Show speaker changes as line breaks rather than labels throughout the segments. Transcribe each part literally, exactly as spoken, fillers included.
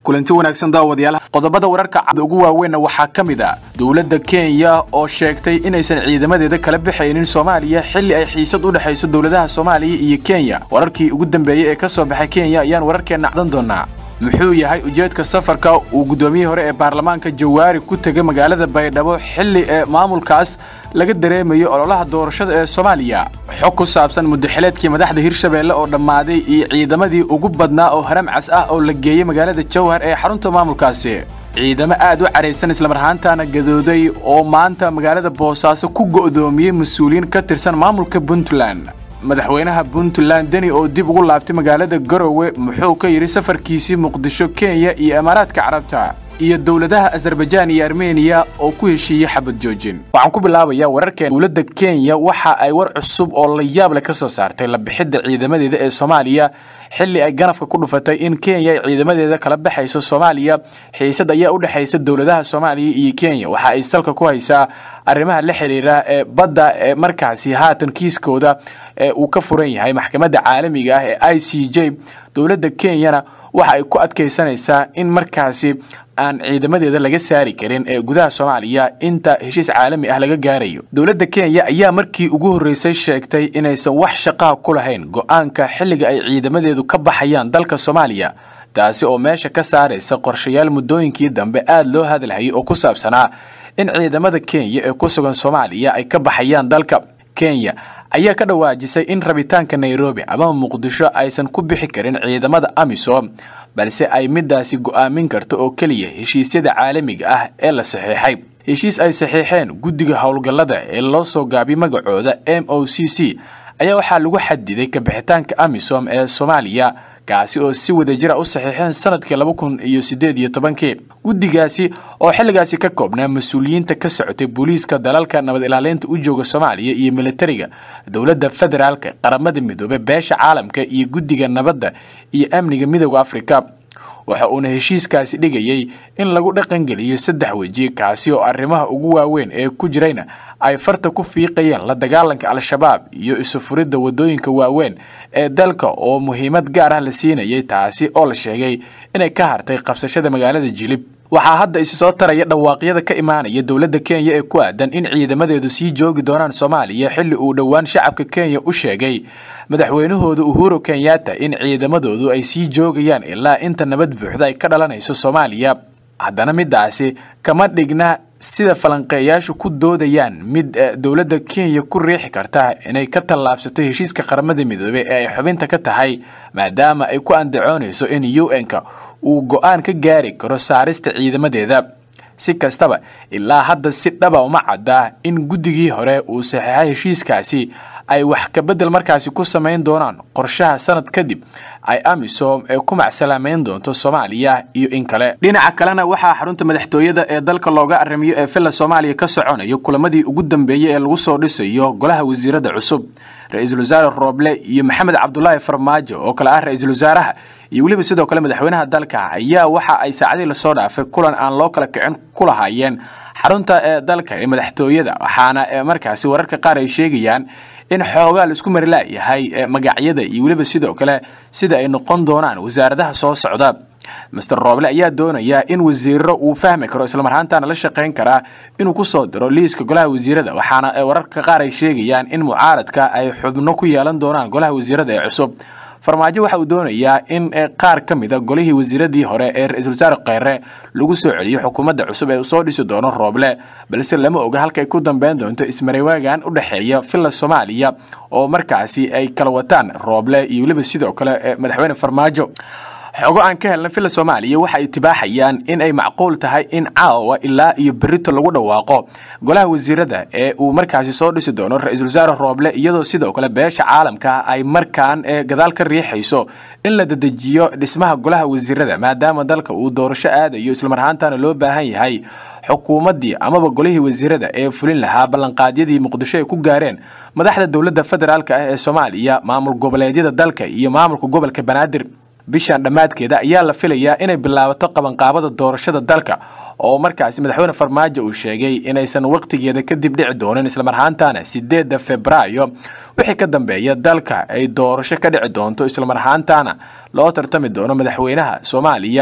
kulanti wanaagsan daawadayaal qodobada wararka cad ugu waaweyn waxa kamid ah dawladda Kenya oo sheegtay inaysan ciidamadeeda kala bixaynin Soomaaliya xilli ay xiisad u dhaxayso dawladaha Soomaaliya iyo Kenya wararkii ugu dambeeyay ee ka soo baxay Kenya ayaan wararkeena cadan doonaa muxuu yahay ujeedka safarka uu gudoomiyay hore ee baarlamaanka Jawaari ku tagay magaalada Baydhabo xilli ee maamulkaas laga dareemayo ololaha doorashada ee Soomaaliya xog ku saabsan mudaxileedkii madaxda Hirshabeelle oo dhamaaday iyo ciidamadii ugu badnaa oo haram cas ah oo la geeyay magaalada Jowhar ee xarunta maamulkaasi ciidamo aad u careysan isla marhaantaana gadooday oo maanta magaalada Boosaaso ku go'doomiyay mas'uuliyiin ka tirsan maamulka Puntland madaxweynaha Puntland Deni oo dib ugu laabtay magaalada Garowe muxuu ka yiri safarkiisii Muqdisho Kenya iyo Imaaraadka Carabta iyo dawladaha Azerbaijan iyo Armenia oo ku heshiiyay xabad joojin waxaan ku bilaabayaa wararkeen dawladda Kenya waxa ay war cusub oo la yaab leh ka soo saartay la bixidda ciidamadeeda ee Soomaaliya xilli ay ganafka ku dhufatay in Kenya ay ciidamadeeda kala baxayso Soomaaliya xiisad ayaa u dhaxaysa dawladaha Soomaaliya iyo Kenya waxa ay salka ku haysaa arrimaha la xiriira ee badda ee markaasi haatan kiiskooda ee uu ka furan yahay maxkamadda caalamiga ah ee I C J dawladda Kenya waxa ay ku adkeysanaysaa in markaasi aan ciidamadeeda laga saari karin ee gudaha Soomaaliya inta heshiis caalami ah laga gaarayo dawladda Kenya ayaa markii ugu horeysay sheegtay inaysan wax shaqo ku lahayn go'aanka xilliga ay ciidamadeedu ka baxayaan dalka Soomaaliya taasi oo meesha ka saaraysa qorshayaal muddooyinkii dambe aad loo hadalhayay oo ku saabsanaa in ciidamada Kenya ee ku sugan Soomaaliya ay ka baxayaan dalka Kenya ayaa ka dhawaajisay in rabitaanka Nairobi ama Muqdisho aysan ku bixi karin ciidamada AMISOM balse ay midaasi go'aamin karto oo kaliya heshiisyada caalamiga ah ee la saxiixay heshiis ay saxiixeen guddiga hawlgallada ee loo soo gaabiyay magacooda M O C C ayaa waxa lagu xadiday ka bixitaanka AMISOM ee Soomaaliya kaasi oo si wadajir ah u saxiixeen sanadkii laba kun iyo siddeed iyo toban guddigaasi oo xilligaasi ka koobnaa mas'uuliyiinta ka socotay booliiska dalalka nabad ilaalinta u jooga Soomaaliya iyo militariga dawladda federaalka qaramada midoobay beesha caalamka iyo guddiga nabadda iyo amniga midowga Afrika waxa uu heshiiskaasi dhigayay in lagu dhaqan geliyo saddex waji kaasi oo arrimaha ugu waaweyn ee ku jirayna ay farta ku fiiqayeen la dagaalanka al-shabaab iyo isu furidda wadooyinka waaweyn ee dalka oo muhiimad gaar ah la siinayay taasi oo la sheegay inay ka hartay qabsashada magaalada Jilib waxa hadda isu soo taraya dhawaaqyada ka imaanaya dawladda Kenya ee ku aadan in ciidamadeedu sii joogi doonaan Soomaaliya xilli uu dhawaan shacabka Kenya u sheegay madaxweynahooda Uhuru Kenyatta in ciidamadoodu ay sii joogayaan ilaa inta nabad buuxda ay ka dhalanayso Soomaaliya haddana midaasi kama dhigna sida falanqeeyaashu ku doodayaan mid dawladda Kenya ku riixi karta inay ka tallaabsato heshiiska qaramada midoobay ee ay xubinta ka tahay maadaama ay ku andacoonayso in U N-ka uu go'aan ka gaari karo saarista ciidamadeeda si kastaba ilaa hadda si dhaba uma cadda in guddigii hore uu saxiixay heshiiskaasi ay wax ka bedel markaasi ku sameyn doonaan qorshaha sanad kadib ay AMISOM ee ku macsalaameyn doonto Soomaaliya iyo in kale dhinaca kalena waxa xarunta madaxtooyada ee dalka looga arrimiyo ee Villa Soomaaliya ka soconayo kulamadii ugu dambeeyay ee lagu soo dhisayo golaha wasiirada cusub ra'iisul wasaare Roble iyo Maxamed Cabdullaahi Farmaajo oo kala ah ra'iisul wasaaraha iyo waliba sidoo kale madaxweynaha dalka ayaa waxa ay saacadii la soo dhaafay kulan aan loo kala kicin ku lahaayeen xarunta ee dalka ee madaxtooyada waxaana markaasi wararka qaar ay sheegayaan in xoogaa la isku mari laayahay magacyada iyo waliba sidoo kale sida ay noqon doonaan wasaaradaha soo socda Mister Roble ayaa doonaya in wasiirro uu fahmi karo isla marhaantaana la shaqeyn kara inuu ku soo diro liiska golaha wasiirada waxaana wararka qaar ay sheegayaan in mucaaradka ay xubno ku yeelan doonaan golaha wasiirada ee cusub Farmaajo waxa uu doonayaa in qaar ka mid ah golihii wasiiradii hore ee ra'iisul wasaare Khayre lagu soo celiyo xukuumadda cusub ee soo dhisi doono Roble balse lama oga halka ay ku dambeyn doonto ismareewaagan u dhaxeeya Villa Soomaaliya oo markaasi ay kala wataan Roble iyo waliba sidoo kale madaxweyne Farmaajo xogo aan ka helnay Villa Soomaaliya waxa ay tibaaxayaan in ay macquul tahay in caawa ilaa iyo berrito lagu dhawaaqo golaha wasiirada ee uu markaasi soo dhisi doono ra'iisul wasaare Roble iyadoo sidoo kale beesha caalamka ay markaan ee gadaal ka riixayso in la dedejiyo dhismaha golaha wasiirada maadaama dalka uu doorasho aadayo isla marhaantaana loo baahan yahay xukuumadii amaba golihii wasiirada ee fulin lahaa ballanqaadyadii Muqdisho ay ku gaareen madaxda dawladda federaalka ah ee Soomaaliya maamul goboleedyada dalka iyo maamulka gobolka Banaadir bishan dhamaadkeeda ayaa la filayaa inay bilaabato qabanqaabada doorashada dalka oo markaasi madaxweyne Farmaajo uu sheegay inaysan waqtigeeda kadib dhici doonin isla marhaantaana sideedda Febraayo wixii ka dambeeya dalka ay doorasho ka dhici doonto isla marhaantaana loo tartami doono madaxweynaha Soomaaliya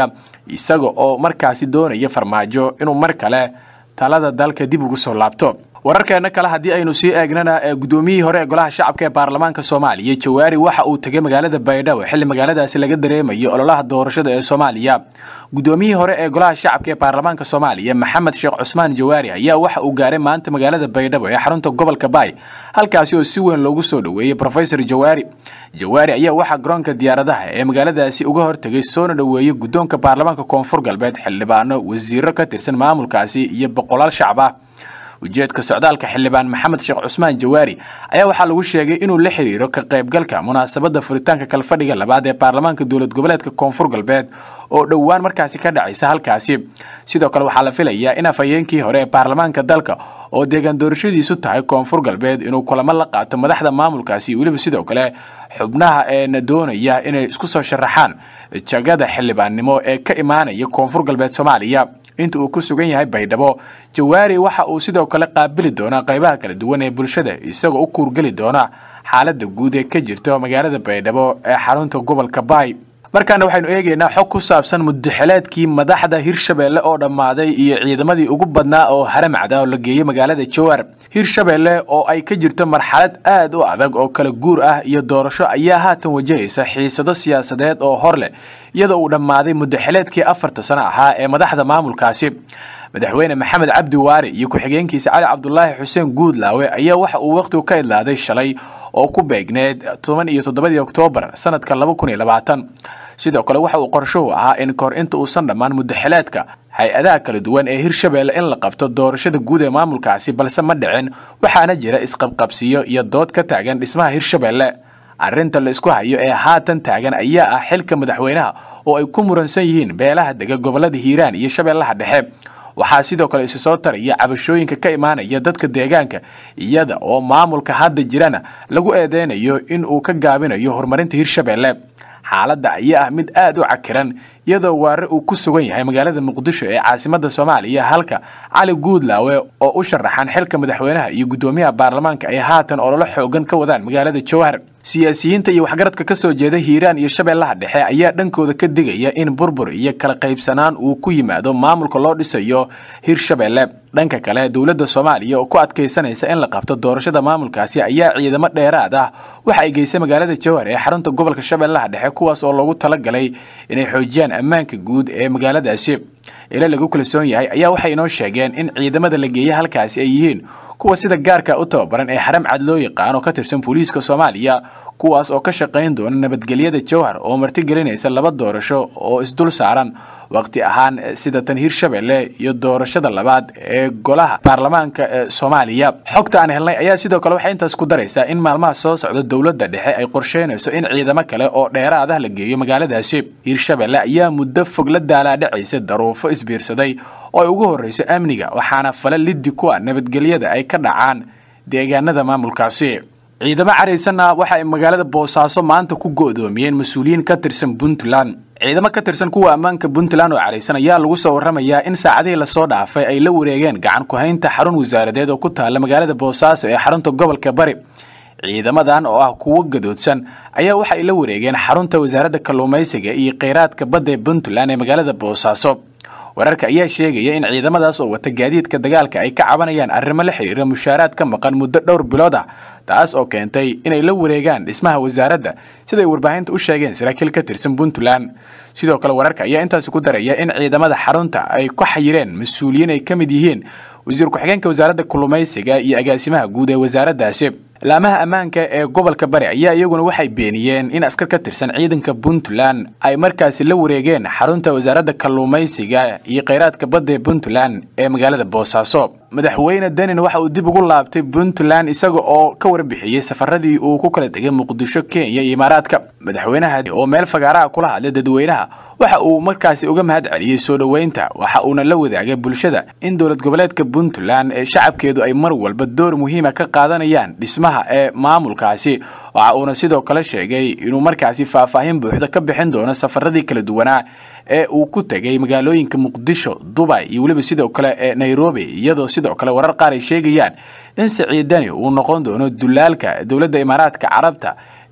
isaga oo markaasi doonaya farmaajo inuu mar kale talada dalka dib ugu soo laabto. wararkeena kale haddii aynu sii eegnana gudoomiyihii hore ee golaha shacabka ee baarlamaanka Soomaaliya Jawaari waxa uu tagay magaalada Baydhabo xilli magaaladaasi laga dareemayo ololaha doorashada ee Soomaaliya. gudoomiyihii hore ee golaha shacabka ee baarlamaanka Soomaaliya Maxamed Sheekh Cusmaan Jawaari ayaa waxa uu gaaray maanta magaalada Baydhabo ee xarunta gobolka Baay, halkaasi oo si weyn loogu soo dhaweeyay Professor Jawaari. Jawaari ayaa waxa garoonka diyaaradaha ee magaaladaasi uga hortagay soo dhaweeyay gudoonka baarlamaanka Koonfur Galbeed, xildhibaano, wasiirro ka tirsan maamulkaasi iyo boqolaal shacab ah. ujeedka socdaalka xildhibaan Maxamed Sheekh Cusmaan Jawaari ayaa waxa lagu sheegay inuu la xiriiro ka qaybgalka munaasabadda furitaanka kalfadhiga labaad ee baarlamaanka dowlad goboleedka Koonfur Galbeed oo dhawaan markaasi ka dhacaysa halkaasi. sidoo kale waxaa la filayaa in afayeenkii hore ee baarlamaanka dalka oo deegaan doorashadiisu tahay Koonfur Galbeed inuu kulamo la qaato madaxda maamulkaasi, waliba sidoo kale xubnaha ee doonaya inay isku soo sharaxaan jagada xildhibaannimo ee ka imaanaya Koonfur Galbeed Soomaaliya. inta uu ku sugan yahay Baydhabo, Jawaari waxa uu sidoo kale qaabili doona qaybaha kala duwan ee bulshada, isagoo u kuurgali doona xaaladda guud ee ka jirta magaalada Baydhabo ee xarunta gobolka Baay. markaana waxaynu eegaynaa xog ku saabsan muddaxileedkii madaxda Hirshabeelle oo dhammaaday iyo ciidamadii ugu badnaa oo haramcada oo la geeyay magaalada Jowhar. Hirshabeelle oo ay ka jirto marxalad aad u adag oo kala guur ah iyo doorasho ayaa haatan wajahaysa xiisado siyaasadeed oo hor leh, iyadoo uu dhammaaday muddaxileedkii afarta sano ahaa ee madaxda maamulkaasi. madaxweyne Maxamed Cabdi Waare iyo ku-xigeenkiisa Cali Cabdullaahi Xuseen Guudlaawe ayaa waxa uu waqtigu ka idlaaday shalay oo ku beegneed toban iyo toddobadii Oktoobar sanadka laba kun iyo labaatan. sidoo kale waxa uu qorshuhu ahaa in kor inta uusan dhammaan muddaxileedka hay-adaha kala duwan ee Hirshabeelle in la qabto doorashada guud ee maamulkaasi, balse ma dhicin, waxaana jira isqabqabsiyo iyo dood ka taagan dhismaha Hirshabeelle. arrinta la isku hayo ee haatan taagan ayaa ah xilka madaxweynaha oo ay ku muransan yihiin beelaha dega gobolada Hiiraan iyo Shabeellaha Dhexe. waxaa sidoo kale isu soo taraya cabashooyinka ka imaanaya dadka deegaanka, iyada oo maamulka hadda jirana lagu eedeynayo in uu ka gaabinayo horumarinta Hirshabeelle. xaaladda ayaa ah mid aad u cakiran, iyadoo Waare uu ku sugan yahay magaalada Muqdisho ee caasimadda Soomaaliya, halka Cali Guudlaawe oo u sharaxan xilka madaxweynaha iyo gudoomiyaha baarlamaanka ay haatan olole xoogan ka wadaan magaalada Jowhar. siyaasiyiinta iyo waxgaradka ka soo jeeda Hiiraan iyo Shabeellaha Dhexe ayaa dhankooda ka digaya in burbur iyo kala qaybsanaan uu ku yimaado maamulka loo dhisayo Hirshabeelle. dhanka kale, dowladda Soomaaliya oo ku adkeysanaysa in la qabto doorashada maamulkaasi ayaa ciidamo dheeraad ah waxa ay geysay magaalada Jowhar ee xarunta gobolka Shabeellaha Dhexe, kuwaas oo loogu talagalay inay xoojiyaan ammaanka guud ee magaaladaasi. ila lagu kalsoon yahay ayaa waxay inoo sheegeen in ciidamada la geeyay halkaasi ay yihiin kuwa sida gaarka u tababaran ee xaram cad loo yaqaan oo ka tirsan booliiska Soomaaliya, kuwaas oo ka shaqeyn doona nabadgelyada Jowhar oo martigelinaysa laba doorasho oo isdul saaran waqti ahaan sida tan Hirshabeelle iyo doorashada labaad ee golaha baarlamaanka ee Soomaaliya. xogta aan helnay ayaa sidoo kale waxay intaas ku daraysaa in maalmaha soo socda dowladda dhexe ay qorsheynayso in ciidamo kale oo dheeraad ah la geeyo magaaladaasi. Hirshabeelle ayaa muddo fog la daalaadhacaysa daruufo isbiirsaday oo ay ugu horreyso amniga, waxaana fala liddi ku ah nabadgelyada ay ka dhacaan deegaanada maamulkaasi. ciidamo careysanna waxa ay magaalada Boosaaso maanta ku go'doomiyeen mas'uuliyiin ka tirsan Puntland. ciidamo ka tirsan kuwa ammaanka Puntland oo careysan ayaa lagu soo waramayaa in saacadihii la soo dhaafay ay la wareegeen gacan ku haynta xarun wasaaradeed oo ku taala magaalada Boosaaso ee xarunta gobolka Bari. ciidamadan oo ah kuwa gadoodsan ayaa waxa ay la wareegeen xarunta wasaaradda kalluumaysiga iyo kheyraadka badda ee Puntland ee magaalada Boosaaso. wararka ayaa sheegaya in ciidamadaas oo wata gaadiidka dagaalka ay ka cabanayaan arrimo la xiriira mushaaraad ka maqan muddo dhowr bilood ah, taas oo keentay inay la wareegaan dhismaha wasaaradda, siday warbaahinta u sheegeen saraakiil ka tirsan Puntland. sidoo kale wararka ayaa intaas ku daraya in ciidamada xarunta ay ku xayireen mas'uuliyiin ay ka mid yihiin wasiir ku-xigeenka wasaaradda kalluumaysiga iyo agaasimaha guud ee wasaaraddaasi. laamaha ammaanka ee gobolka Bari ayaa iyaguna waxay beeniyeen in askar ka tirsan ciidanka Puntland ay markaasi la wareegeen xarunta wasaaradda kalluumaysiga iyo kheyraadka badda ee Puntland ee magaalada Boosaaso. madaxweyne Danin waxa uu dib ugu laabtay Puntland isaga oo ka warbixiyay safaradii uu ku kala tagay Muqdisho, Kenya iyo Imaaraadka. madaxweynaha oo meel fagaaraha kula hadlay dadweynaha waxa uu markaasi uga mahad celiyay soo dhaweynta, waxa uuna la wadaagay bulshada in dowlad goboleedka Puntland ee shacabkeedu ay mar walba door muhiim ah ka qaadanayaan dhismaha ee maamulkaasi. waxa uuna sidoo kale sheegay inuu markaasi faahfaahin buuxda ka bixin doono safaradii kala duwanaa ee uu ku tagay magaalooyinka Muqdisho, Dubai iyo waliba sidoo kale ee Nairobi, iyadoo sidoo kale warar qaar ay sheegayaan in Siciid Dani uu noqon doono dulaalka dowladda Imaaraadka Carabta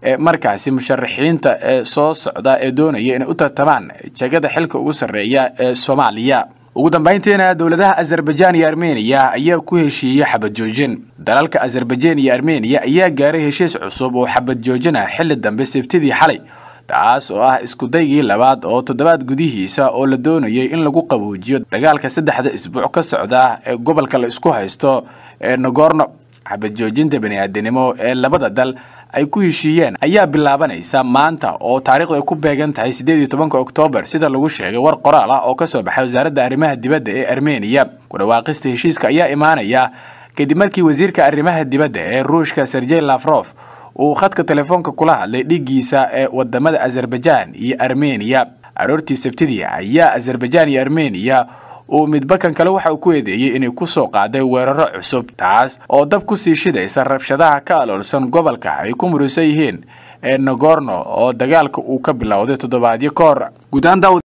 ee markaasi musharaxiinta ee soo socda ee doonaya inay u tartamaan jagada xilka ugu sarreeya ee Soomaaliya. ugu dambeyntiina dawladaha Azerbaijan iyo Armenia ayaa ku heshiiyay xabad joojin. dalalka Azerbaijan iyo Armenia ayaa gaaray heshiis cusub oo xabad joojin ah xilli dambe Sabtidii xalay, taas oo ah isku daygii labaad oo toddobaad gudihiisa oo la doonayay in lagu qaboojiyo dagaalka saddexda isbuuc ka socda ee gobolka la isku haysto ee Nagorno. xabad joojinta bani'aadanimo ee labada dal ay ku heshiiyeen ayaa bilaabanaysa maanta oo taariikhdu ay ku beegan tahay sideed iyo tobanka Oktoobar sida lagu sheegay war qoraal ah oo ka soo baxay wasaaradda arrimaha dibadda ee Armenia. ku dhawaaqista heshiiska ayaa imaanaya kadib markii wasiirka arrimaha dibadda ee Ruushka Sergey Lavrov uu khadka telefoonka kula hadlay dhigiisa ee wadamada Azerbaijan iyo Armenia. aroortii Sabtidii ayaa Azerbaijan iyo Armenia oo midbakan kale waxa uu ku eedeeyay inay ku soo qaaday weeraro cusub, taas oo dab ku sii shidaysa rabshadaha ka aloolsan gobolka ay ku murusan yihiin ee Nagorno oo dagaalka uu ka bilowday toddobaadyo ka hor. gudaanta